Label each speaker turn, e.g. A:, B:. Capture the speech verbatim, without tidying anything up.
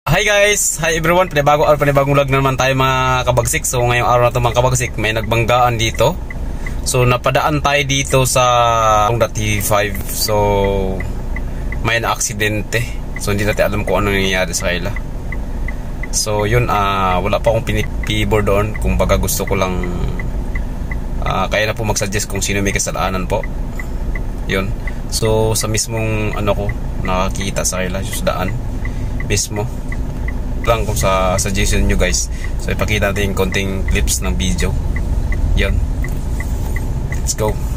A: Hi guys! Hi everyone! Panibago or panibagong vlog na naman tayo mga kabagsik. So ngayong araw na ito mga kabagsik, may nagbanggaan dito. So napadaan tayo dito sa T five. So may na-aksidente. So hindi natin alam kung ano nangyayari sa kanila. So yun, uh, wala pa akong pinipibor doon. Kung baga gusto ko lang uh, kaya na po mag-suggest kung sino may kasalanan po. Yun. So sa mismong ano ko nakakita sa kanila yung daan mismo lang kung sa suggestion nyo guys. So ipakita natin yung konting clips ng video. Yan, let's go.